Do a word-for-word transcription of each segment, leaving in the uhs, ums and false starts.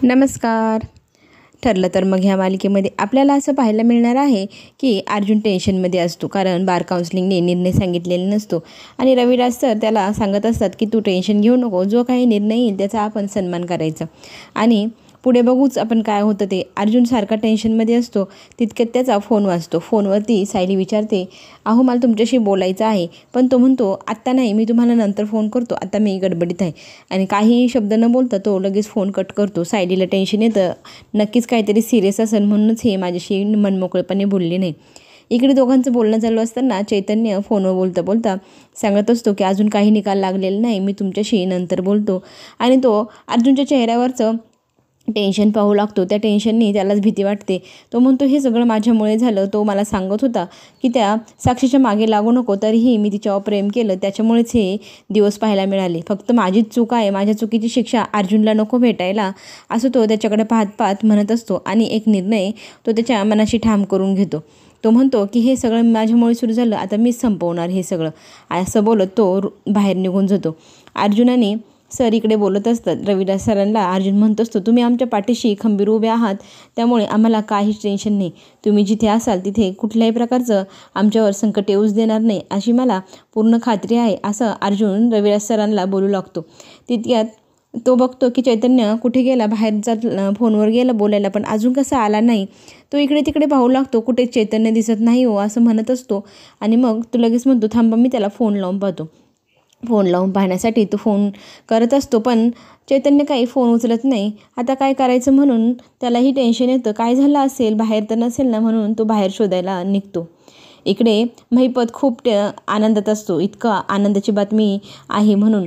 नमस्कार. ठरलं तर मग ह्या मालिकेमध्ये आपल्याला असं पाहायला मिळणार आहे की अर्जुन टेन्शनमध्ये असतो, कारण बार काउन्सिलिंगने निर्णय सांगितलेला नसतो आणि रविराज सर त्याला सांगत असतात की तू टेन्शन घेऊ नको, जो काही निर्णय येईल त्याचा आपण सन्मान करायचा. आणि पुढे बघूच आपण काय होतं ते. अर्जुन सारखा टेन्शनमध्ये असतो, तितक्यात त्याचा फोन वाजतो. फोनवरती सायली विचारते, अहो मला तुमच्याशी बोलायचं आहे. पण तो म्हणतो, आत्ता नाही, मी तुम्हाला नंतर फोन करतो, आता मी गडबडीत आहे. आणि काही शब्द न बोलता तो लगेच फोन कट करतो. सायलीला टेन्शन येतं, नक्कीच काहीतरी सिरियस असेल म्हणूनच हे माझ्याशी मनमोकळेपणे बोलले नाही. इकडे दोघांचं बोलणं चालू असताना चैतन्य फोनवर बोलता बोलता सांगत असतो की अजून काही निकाल लागलेला नाही, मी तुमच्याशी नंतर बोलतो. आणि तो अर्जुनच्या चेहऱ्यावरचं टेन्शन पाहू लागतो. त्या टेन्शननी त्यालाच भीती वाटते. तो म्हणतो, हे सगळं माझ्यामुळे झालं. तो मला सांगत होता की त्या साक्षीच्या मागे लागू नको, तरीही मी तिच्यावर प्रेम केलं, त्याच्यामुळेच हे दिवस पाहायला मिळाले. फक्त माझीच चूक आहे, माझ्या चुकीची शिक्षा अर्जुनला नको भेटायला, असं तो त्याच्याकडे पाहत पाहत म्हणत असतो. आणि एक निर्णय तो त्याच्या मनाशी ठाम करून घेतो. तो म्हणतो की हे सगळं माझ्यामुळे सुरू झालं, आता मीच संपवणार हे सगळं, असं बोलत तो बाहेर निघून जातो. अर्जुनाने सर इकडे बोलत असतात रविराज सरांना. अर्जुन म्हणत असतो, तुम्ही आमच्या पाठीशी खंबीर उभे आहात, त्यामुळे आम्हाला काहीच टेन्शन नाही. तुम्ही जिथे असाल तिथे कुठल्याही प्रकारचं आमच्यावर संकट येऊच देणार नाही, अशी मला पूर्ण खात्री आहे, असं अर्जुन रविराज सरांना बोलू लागतो. तितक्यात तो बघतो की चैतन्य कुठे गेला, बाहेरचा फोनवर गेला बोलायला, पण अजून कसा आला नाही. तो इकडे तिकडे पाहू लागतो, कुठे चैतन्य दिसत नाही हो, असं म्हणत असतो. आणि मग तो लगेच म्हणतो, थांबा मी त्याला फोन लावून पाहतो. फोन लावून पाहण्यासाठी तो फोन करत असतो, पण चैतन्य काही फोन उचलत नाही. आता काय करायचं म्हणून त्यालाही टेन्शन येतं. काय झालं असेल, बाहेर तर नसेल ना, म्हणून तो बाहेर शोधायला निघतो. इकडे महिपत खूप आनंदात असतो. इतका आनंदाची बातमी आहे म्हणून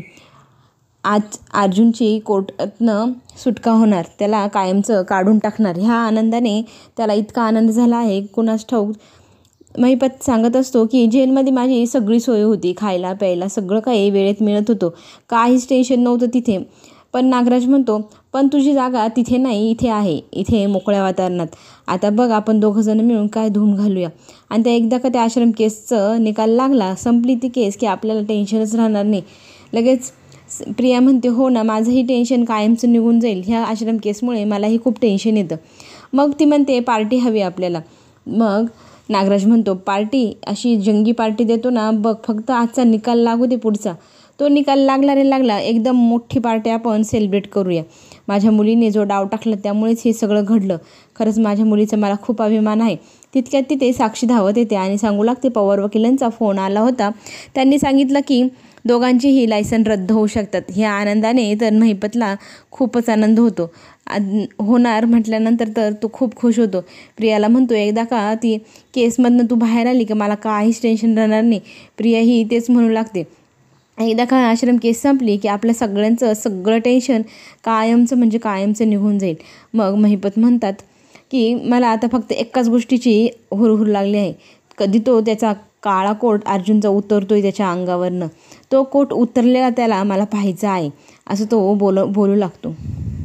आज अर्जुनची कोर्टातनं सुटका होणार, त्याला कायमचं काढून टाकणार, ह्या आनंदाने त्याला इतका आनंद झाला आहे कुणास ठाऊक. महिपत सांगत असतो की जेलमध्ये माझी सगळी सोय होती, खायला प्यायला सगळं काही वेळेत मिळत होतं, काहीच टेन्शन नव्हतं तिथे. पण नागराज म्हणतो, पण तुझी जागा तिथे नाही, इथे आहे, इथे मोकळ्या वातावरणात. आता बघ आपण दोघंजण मिळून काय धूम घालूया. आणि त्या एकदा का त्या आश्रम केसचं निकाल लागला, संपली ती केस, की आपल्याला टेन्शनच राहणार नाही. लगेच प्रिया म्हणते, हो ना, माझंही टेन्शन कायमचं निघून जाईल, ह्या आश्रम केसमुळे मलाही खूप टेन्शन येतं. मग ती म्हणते, पार्टी हवी आपल्याला. मग नागराज म्हणतो, पार्टी अशी जंगी पार्टी देतो ना, बघ फक्त आजचा निकाल लागू दे, पुढचा तो निकाल लागला रे लागला, एकदम मोठी पार्टी आपण सेलिब्रेट करूया. माझ्या मुलीने जो डाव टाकला त्यामुळेच हे सगळं घडलं, खरंच माझ्या मुलीचा मला खूप अभिमान आहे. तितक्यात तिथे साक्षी धावत येते आणि सांगू लागते, पवार वकिलांचा फोन आला होता, त्यांनी सांगितलं की दोघांचीही लायसन रद्द होऊ शकतात. ह्या आनंदाने तर महिपतला खूपच आनंद होतो. होणार म्हटल्यानंतर तर तो खूप खुश होतो. प्रियाला म्हणतो, एकदा का ती केसमधनं तू बाहेर आली की मला काहीच टेन्शन राहणार नाही. प्रिया ही तेच म्हणू लागते. एकदा का आश्रम केस संपली की आपल्या सगळ्यांचं सगळं टेन्शन कायमचं म्हणजे कायमचं निघून जाईल. मग महिपत म्हणतात की मला आता फक्त एकाच गोष्टीची हुरहुर लागली आहे, कधी तो त्याचा काळा कोट अर्जुनचा उतरतोय त्याच्या अंगावरनं, तो कोट उतरलेला त्याला मला पाहायचा आहे, असं तो बोल बोलू लागतो.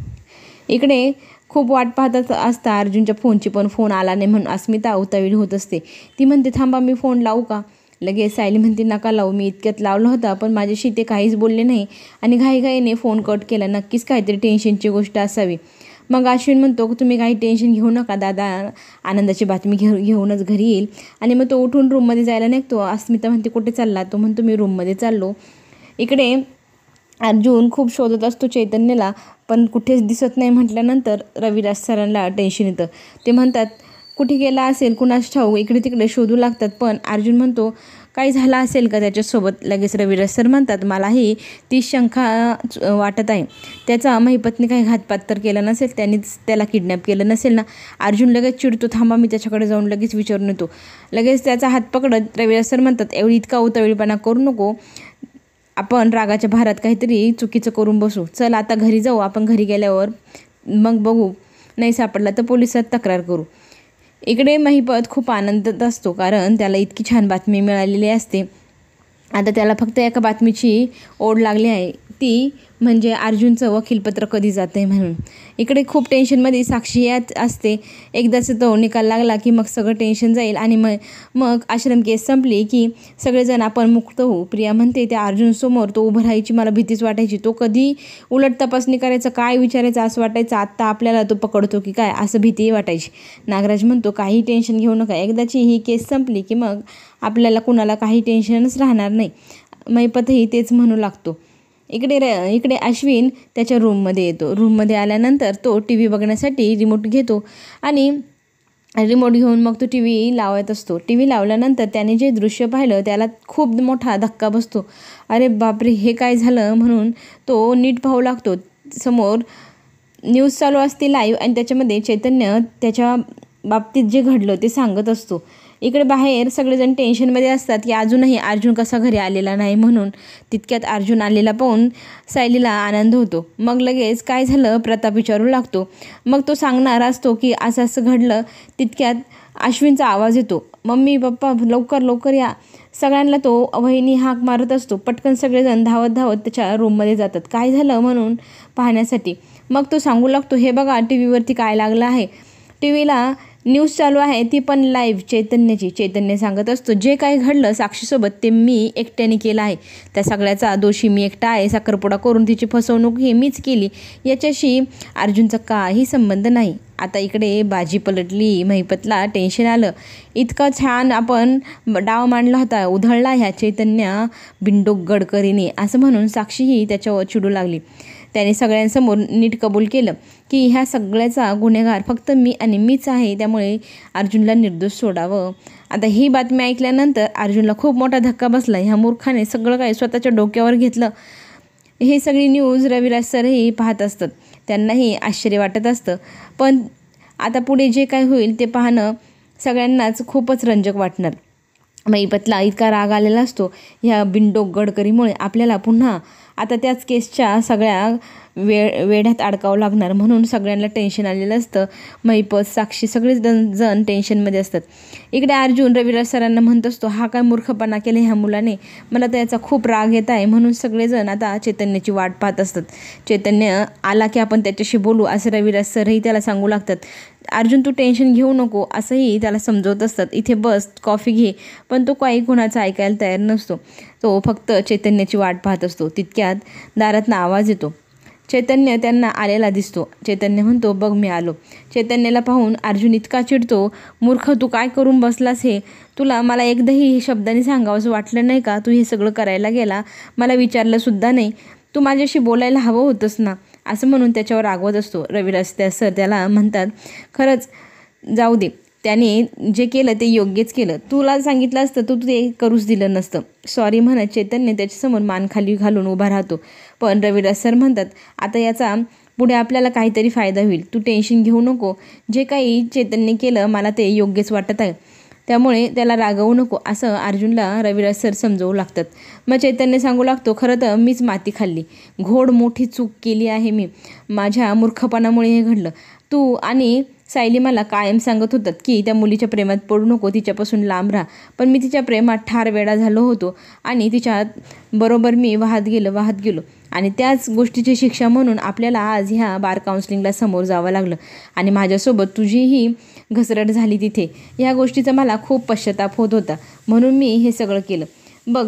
इकडे खूप वाट पाहत असता अर्जुनच्या फोनची, पण फोन आला नाही म्हणून अस्मिता उतावीळ होत असते. ती म्हणते, थांबा मी फोन लावू का. लगेच सायली म्हणते, नका लावू, मी इतक्यात लावला होता, पण माझ्याशी ते काहीच बोलले नाही आणि घाईघाईने फोन कट केला, नक्कीच काहीतरी टेन्शनची गोष्ट असावी. मग अश्विन म्हणतो, तुम्ही काही टेन्शन घेऊ नका, दादा आनंदाची बातमी घेऊ घेऊनच घरी येईल. आणि मग तो उठून रूममध्ये जायला निघतो. अस्मिता म्हणते, कुठे चालला. तो म्हणतो, मी रूममध्ये चाललो. इकडे अर्जुन खूप शोधत असतो चैतन्यला, पण कुठेच दिसत नाही. म्हटल्यानंतर रविराज सरांना टेन्शन येतं. ते म्हणतात, कुठे गेला असेल कुणास ठाऊक. इकडे तिकडे शोधू लागतात, पण अर्जुन म्हणतो, काही झालं असेल का त्याच्यासोबत. लगेच रविराज सर म्हणतात, मलाही ती शंका वाटत आहे, त्याचा महिपतने काही घातपात तर केला नसेल, त्यांनीच त्याला किडनॅप केलं नसेल ना. अर्जुन लगेच चिडतो, थांबा मी त्याच्याकडे जाऊन लगेच विचारून येतो. लगेच त्याचा हात पकडत रविराज सर म्हणतात, एवढी इतका उतावीळपणा करू नको, आपण रागाच्या भारात काहीतरी चुकीचं करून बसू. चल आता घरी जाऊ, आपण घरी गेल्यावर मग बघू, नाही सापडला तर पोलिसात तक्रार करू. इकडे महिपत खूप आनंदात असतो, कारण त्याला इतकी छान बातमी मिळालेली असते. आता त्याला फक्त एका बातमीची ओढ लागली आहे. ती म्हणजे अर्जुनचं वकीलपत्र कधी जातं आहे म्हणून. इकडे खूप टेन्शनमध्ये साक्षी यात असते. एकदाच तो निकाल लागला की मग सगळं टेन्शन जाईल आणि मग मग आश्रम केस संपली की सगळेजण आपण मुक्त होऊ. प्रिया म्हणते त्या अर्जुनसमोर तो उभं राहायची मला भीतीच वाटायची. तो कधी उलट तपासणी करायचं, काय विचारायचं असं वाटायचं. आत्ता आपल्याला तो पकडतो की काय असं भीतीही वाटायची. नागराज म्हणतो काही टेन्शन घेऊ नका, एकदाची ही केस संपली की मग आपल्याला कुणाला काही टेन्शनच राहणार नाही. महिपतही तेच म्हणू लागतो. इकडे र इकडे अश्विन त्याच्या रूममध्ये येतो. रूममध्ये आल्यानंतर तो टी व्ही बघण्यासाठी रिमोट घेतो आणि रिमोट घेऊन मग तो टी व्ही लावत असतो. टी व्ही लावल्यानंतर त्याने जे दृश्य पाहिलं त्याला खूप मोठा धक्का बसतो. अरे बापरे, हे काय झालं म्हणून तो नीट पाहू लागतो. समोर न्यूज चालू असते लाईव्ह आणि त्याच्यामध्ये चैतन्य त्याच्या बाबतीत जे घडलं ते सांगत असतो. इकडे बाहेर सगळेजण टेन्शनमध्ये असतात की अजूनही अर्जुन कसा घरी आलेला नाही म्हणून. तितक्यात अर्जुन आलेला पाहून सायलीला आनंद होतो. मग लगेच काय झालं प्रताप विचारू लागतो. मग तो सांगणार असतो की असं असं घडलं. तितक्यात अश्विनचा आवाज येतो, मम्मी पप्पा लवकर लवकर या. सगळ्यांना तो वहिनी हाक मारत असतो. पटकन सगळेजण धावत धावत त्याच्या रूममध्ये जातात काय झालं म्हणून पाहण्यासाठी. मग तो सांगू लागतो, हे बघा टी व्हीवरती काय लागलं आहे. टी व्हीला न्यूज चालू आहे, ती पण लाईव्ह चैतन्याची. चैतन्य सांगत असतो जे काही घडलं साक्षीसोबत ते मी एकट्याने केलं आहे. त्या सगळ्याचा दोषी मी एकटा आहे. साखरपुडा करून तिची फसवणूक ही मीच केली. याच्याशी अर्जुनचा काही संबंध नाही. आता इकडे बाजी पलटली. महिपतला टेन्शन आलं. इतकं छान आपण डाव मांडला होता, उधळला ह्या चैतन्य बिंडोक गडकरीने असं म्हणून साक्षीही त्याच्यावर चिडू लागली. त्याने सगळ्यांसमोर नीट कबूल केलं की ह्या सगळ्याचा गुन्हेगार फक्त मी आणि मीच आहे. त्यामुळे अर्जुनला निर्दोष सोडावं. आता ही बातमी ऐकल्यानंतर अर्जुनला खूप मोठा धक्का बसला. ह्या मूर्खाने सगळं काही स्वतःच्या डोक्यावर घेतलं. हे सगळी न्यूज रविराज सरही पाहत असतात. त्यांनाही आश्चर्य वाटत असतं. पण आता पुढे जे काय होईल ते पाहणं सगळ्यांनाच खूपच रंजक वाटणार. महिपतला इतका राग आलेला असतो ह्या बिंडोक गडकरीमुळे. आपल्याला पुन्हा आता त्याच केसच्या सगळ्या वे वेढ्यात अडकावं लागणार म्हणून सगळ्यांना टेन्शन आलेलं असतं. महिपत साक्षी सगळेच जण जण टेन्शनमध्ये असतात. इकडे अर्जुन रविराज सरांना म्हणत असतो, हा काय मूर्खपणा केला ह्या मुलाने, मला त्याचा खूप राग येत आहे. म्हणून सगळेजण आता चैतन्याची वाट पाहत असतात. चैतन्य आला की आपण त्याच्याशी बोलू असं रविराज सरही त्याला सांगू लागतात. अर्जुन तू टेन्शन घेऊ नको असंही त्याला समजवत असतात. इथे बस कॉफी घे. पण तो काही कुणाचा ऐकायला तयार नसतो. तो फक्त चैतन्याची वाट पाहत असतो. तितक्यात दारातनं आवाज येतो. चैतन्य त्यांना आलेला दिसतो. चैतन्य म्हणतो, बघ मी आलो. चैतन्याला पाहून अर्जुन इतका चिडतो, मूर्ख तू काय करून बसलास हे. तुला मला एकदाही हे शब्दाने सांगावंसं वाटलं नाही का. तू हे सगळं करायला गेला, मला विचारलंसुद्धा नाही. तू माझ्याशी बोलायला हवं होतंस ना असं म्हणून त्याच्यावर रागवत असतो. रविराज त्या सर त्याला म्हणतात, खरंच जाऊ दे, त्याने जे केलं ते योग्यच केलं. तुला सांगितलं असतं तू ते करूच दिलं नसतं. सॉरी म्हणत चैतन्य त्याच्यासमोर मान खाली घालून उभा राहतो. पण रविराज सर म्हणतात, आता याचा पुढे आपल्याला काहीतरी फायदा होईल. तू टेन्शन घेऊ नको. जे काही चैतन्य केलं मला ते योग्यच वाटत आहे. त्यामुळे त्याला रागवू नको असं अर्जुनला रविराज सर समजवू लागतात. मग चैतन्य सांगू लागतो, खरं तर मीच माती खाल्ली. घोड मोठी चूक केली आहे मी. माझ्या मूर्खपणामुळे हे घडलं. तू आणि सायली मला कायम सांगत होतात की त्या मुलीच्या प्रेमात पडू नको, तिच्यापासून लांब राहा. पण मी तिच्या प्रेमात ठार वेडा झालो होतो आणि तिच्या बरोबर मी वाहत गेलो वाहत गेलो आणि त्याच गोष्टीची शिक्षा म्हणून आपल्याला आज ह्या बार काउन्सिलिंगला समोर जावं लागलं आणि माझ्यासोबत तुझीही घसरट झाली तिथे. ह्या गोष्टीचा मला खूप पश्चाताप होत होता म्हणून मी हे सगळं केलं. बघ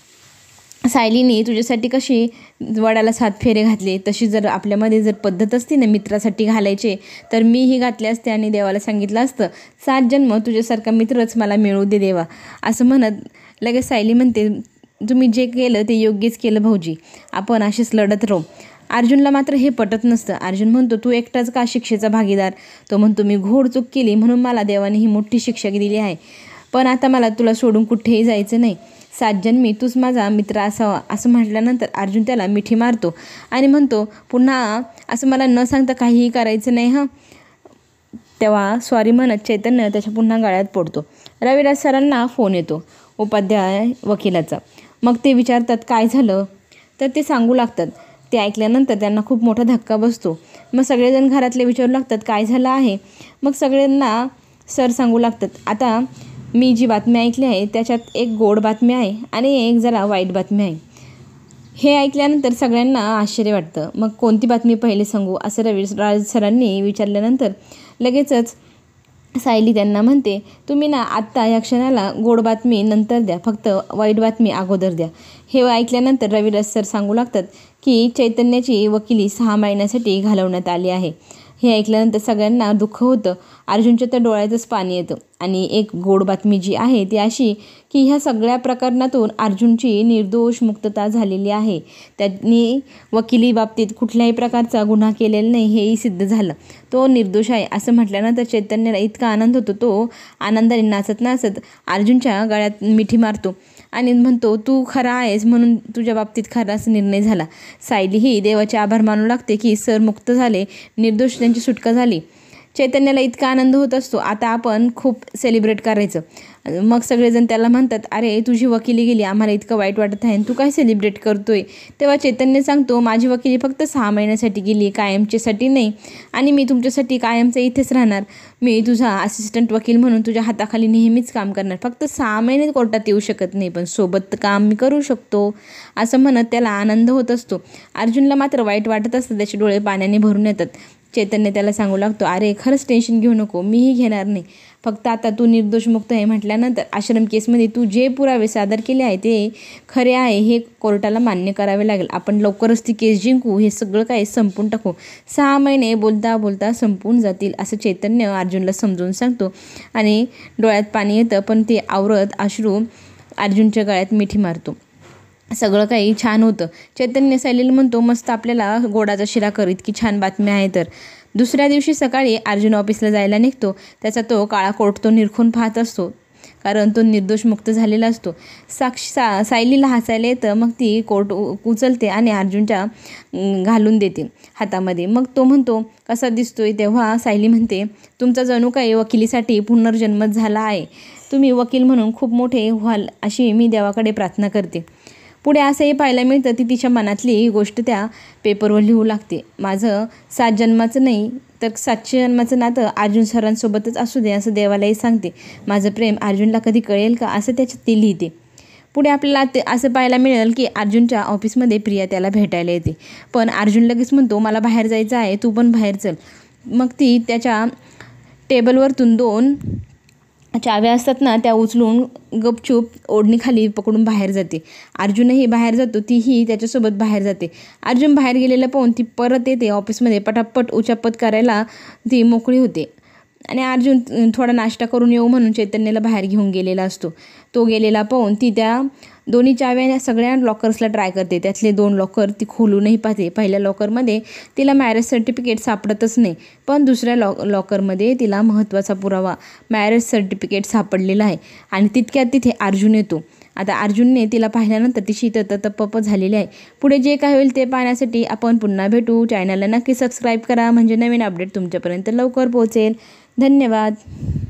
सायलीने तुझ्यासाठी कशी वडाला सात फेरे घातले, तशी जर आपल्यामध्ये जर पद्धत असती ना मित्रासाठी घालायचे तर मीही घातले असते आणि देवाला सांगितलं असतं सात जन्म तुझ्यासारखा मित्रच मला मिळू दे देवा असं म्हणत लगेच सायली म्हणते, तुम्ही जे केलं ते योग्यच केलं भाऊजी, आपण असेच लढत राहू. अर्जुनला मात्र हे पटत नसतं. अर्जुन म्हणतो, तू एकटाच का शिक्षेचा भागीदार. तो म्हणतो, मी घोड चूक केली म्हणून मला देवाने ही मोठी शिक्षा दिली आहे. पण आता मला तुला सोडून कुठेही जायचं नाही. सात जन्मी तूच माझा मित्र असावा. असं म्हटल्यानंतर अर्जुन त्याला मिठी मारतो आणि म्हणतो, पुन्हा असं मला न सांगता काहीही करायचं नाही हं. तेव्हा सॉरी म्हणत चैतन्य त्याच्या पुन्हा गळ्यात पडतो. रविराज सरांना फोन येतो उपाध्याय वकिलाचा. मग ते विचारतात काय झालं, तर ते सांगू लागतात. ते ऐकल्यानंतर त्यांना खूप मोठा धक्का बसतो. मग सगळेजण घरातले विचारू लागतात काय झालं आहे. मग सगळ्यांना सर सांगू लागतात, आता मी जी बातमी ऐकली आहे त्याच्यात एक गोड बातमी आहे आणि एक जरा वाईट बातमी आहे. हे ऐकल्यानंतर सगळ्यांना आश्चर्य वाटतं. मग कोणती बातमी पहिले सांगू असं रविराज सरांनी विचारल्यानंतर लगेचच सायली त्यांना म्हणते, तुम्ही ना आत्ता या क्षणाला गोड बातमी नंतर द्या, फक्त वाईट बातमी अगोदर द्या. हे ऐकल्यानंतर रविराज सर सांगू लागतात की चैतन्याची वकिली सहा महिन्यासाठी घालवण्यात आली आहे. हे ऐकल्यानंतर सगळ्यांना दुःख होतं. अर्जुनच्या तर डोळ्यातच पाणी येतं. आणि एक गोड बातमी जी आहे ती अशी की ह्या सगळ्या प्रकरणातून अर्जुनची निर्दोष मुक्तता झालेली आहे. त्यांनी वकिली बाबतीत कुठल्याही प्रकारचा गुन्हा केलेला नाही हेही सिद्ध झालं. तो निर्दोष आहे असं म्हटल्यानंतर चैतन्याला इतका आनंद होतो. तो आनंदाने नाचत नाचत अर्जुनच्या गळ्यात मिठी मारतो आणि म्हणतो, तू खरा आहेस म्हणून तुझ्या बाबतीत खराच निर्णय झाला. सायली ही देवाचे आभार मानू लागते की सर मुक्त झाले, निर्दोष त्यांची सुटका झाली. चैतन्याला इतका आनंद होत असतो. आता आपण खूप सेलिब्रेट करायचं. मग सगळेजण त्याला म्हणतात, अरे तुझी वकिली गेली, आम्हाला इतकं वाईट वाटत आहे, तू काय सेलिब्रेट करतोय. तेव्हा चैतन्य सांगतो, माझी वकिली फक्त सहा महिन्यासाठी गेली, कायमच्यासाठी नाही. आणि मी तुमच्यासाठी कायमचं इथेच राहणार. मी तुझा असिस्टंट वकील म्हणून तुझ्या हाताखाली नेहमीच काम करणार. फक्त सहा महिने कोर्टात येऊ शकत नाही, पण सोबत काम मी करू शकतो असं म्हणत त्याला आनंद होत असतो. अर्जुनला मात्र वाईट वाटत असतं. त्याचे डोळे पाण्याने भरून येतात. चैतन्य त्याला सांगू लागतो, अरे खरंच टेन्शन घेऊ नको, मीही घेणार नाही. फक्त आता तू निर्दोष मुक्त आहे म्हटल्यानंतर आश्रम केसमध्ये तू जे पुरावे सादर केले आहे ते खरे आहे हे कोर्टाला मान्य करावे लागेल. आपण लवकरच ती केस जिंकू, हे सगळं काही संपून टाकू. सहा महिने बोलता बोलता संपून जातील असं चैतन्य अर्जुनला समजून सांगतो. आणि डोळ्यात पाणी येतं, पण ते आवरत अश्रू अर्जुनच्या गळ्यात मिठी मारतो. सगळं काही छान होतं. चैतन्य सायलीला म्हणतो, मस्त आपल्याला गोडाचा शिरा कर, इतकी छान बातमी आहे तर. दुसऱ्या दिवशी सकाळी अर्जुन ऑफिसला जायला निघतो. त्याचा तो काळा कोट तो निरखून पाहत असतो, कारण तो निर्दोष मुक्त झालेला असतो. साक्षी सा सायलीला हसायला येतं. मग ती कोट उचलते आणि अर्जुनच्या घालून देते हातामध्ये. मग तो म्हणतो, कसा दिसतोय. तेव्हा सायली म्हणते, तुमचा जणू काही वकिलीसाठी पुनर्जन्मच झाला आहे. तुम्ही वकील म्हणून खूप मोठे व्हाल अशी मी देवाकडे प्रार्थना करते. पुढे असंही पाहायला मिळतं, ती तिच्या मनातली गोष्ट त्या पेपरवर लिहू लागते. माझं सात जन्माचं नाही तर सातशे जन्माचं नातं अर्जुन सरांसोबतच असू दे असं देवालाही सांगते. माझं प्रेम अर्जुनला कधी कळेल का असं त्याच्यात ती लिहिते. पुढे आपल्याला ते असं पाहायला मिळेल की अर्जुनच्या ऑफिसमध्ये प्रिया त्याला भेटायला येते. पण अर्जुन लगेच म्हणतो, मला बाहेर जायचं आहे, तू पण बाहेर चल. मग ती त्याच्या टेबलवरतून दोन चाव्या असतात ना त्या उचलून गपचूप ओढणीखाली पकडून बाहेर जाते. अर्जुनही बाहेर जातो, तीही त्याच्यासोबत बाहेर जाते. अर्जुन बाहेर गेलेलं पाहून ती परत येते ऑफिसमध्ये. पटापट उचापत करायला ती मोकळी होते. आणि अर्जुन थोडा नाश्ता करून येऊ म्हणून चैतन्याला बाहेर घेऊन गेलेला असतो. तो गेलेला पाहून ती त्या दोन्ही चाव्या सगळ्या लॉकर्सला ट्राय करते. त्यातले दोन लॉकर ती खोलूनही पाहते. पहिल्या लॉकरमध्ये तिला मॅरेज सर्टिफिकेट सापडतच नाही, पण दुसऱ्या लॉ लॉकरमध्ये तिला महत्त्वाचा पुरावा मॅरेज सर्टिफिकेट सापडलेला आहे. आणि तितक्यात तिथे अर्जुन येतो. आता अर्जुनने तिला पाहिल्यानंतर तिची ततपप झालेली आहे. पुढे जे काय होईल ते पाहण्यासाठी आपण पुन्हा भेटू. चॅनलला नक्की सबस्क्राईब करा म्हणजे नवीन अपडेट तुमच्यापर्यंत लवकर पोहोचेल. धन्यवाद.